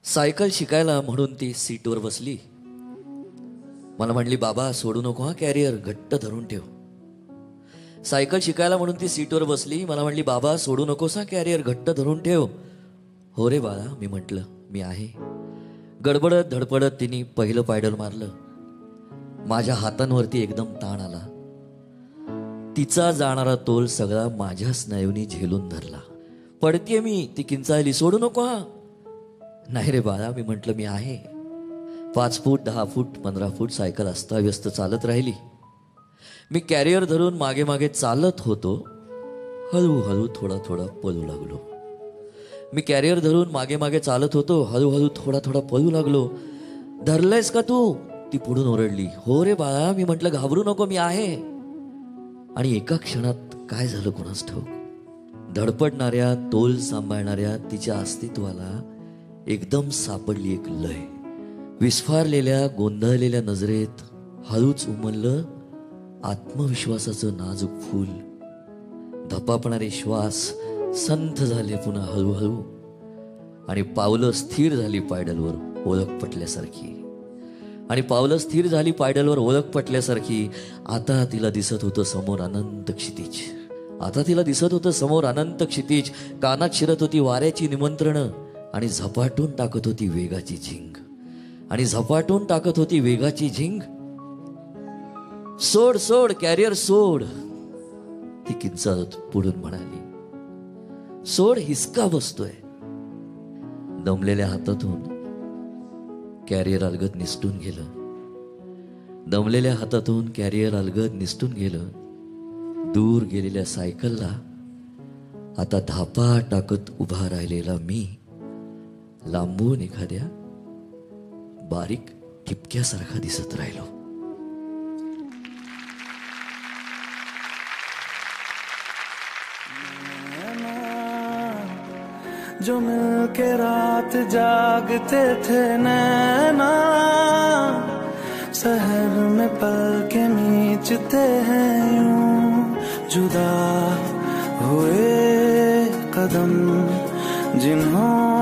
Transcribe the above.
Cycle शिकायला म्हणून ती सीटवर बसली. मला म्हणली, बाबा सोडू नको हा कॅरियर, घट्ट धरून ठेव. सायकल शिकायला म्हणून ती सीटवर बसली. मला म्हणली, बाबा सोडू नकोस हा कॅरियर, घट्ट धरून ठेव. हो रे बाळा, मी म्हटलं मी आहे. गडबडत धडपडत तिने पहिलं पायडल मारलं. माझ्या हातांवरती एकदम ताण आला. तिचा जाणारा तोल सगळा माझ्या स्नायूंनी झेलून धरला. पडतीये मी. ती किंचाळली, सोडू नको हा. नाही रे बाळा, मी म्हटलं मी आहे. 5 फूट 10 फूट 15 फूट सायकल अस्ताव्यस्त चालत राहिली. मी कॅरियर धरून मागे मागे चालत होतो. हळूहळू थोडा थोडा पळू लागलो. मी कॅरियर धरून मागे मागे चालत होतो. हळूहळू थोडा थोडा पळू लागलो. धरलंयस का तू? ती पुढून ओरडली. हो रे बाळा, मी म्हटलं घाबरू नको, मी आहे. आणि एका क्षणात काय झालं कोणास ठाऊक, धडपडणाऱ्या तोल सांभाळणाऱ्या तिच्या अस्तित्वाला एकदम सापडली एक लय. विस्फारलेल्या गोंधळलेल्या नजरेत हळूच उमललं आत्मविश्वासाचं नाजूक फूल. धपापणारे श्वास संथ झाले पुन्हा हळूहळू. आणि पावलं स्थिर झाली पायडलवर ओळख पटल्यासारखी. आणि पावलं स्थिर झाली पायडलवर ओळख पटल्यासारखी. आता तिला दिसत होतं समोर अनंत क्षितिज. आता तिला दिसत होतं समोर अनंत क्षितिज. कानात शिरत होती वाऱ्याची निमंत्रणं. आणि झपाटून टाकत होती वेगाची झिंग. आणि झपाटून टाकत होती वेगाची झिंग. सोड सोड कॅरियर सोड, ती किंचाळत पुढून म्हणाली. सोड, हिसका बसतोय. दमलेल्या हातातून कॅरियर अलगद निसटून गेलं. दमलेल्या हातातून कॅरियर अलगद निसटून गेलं. दूर गेलेल्या सायकलला आता धापा टाकत उभा राहिलेला मी लांबून एखाद्या बारीक ठिपक्यासारखा दिसत राहिलो. जो मिलके रात जागते थे नैना, शहर में पल के नीचते हैं यूं. जुदा हुए कदम जिन्हों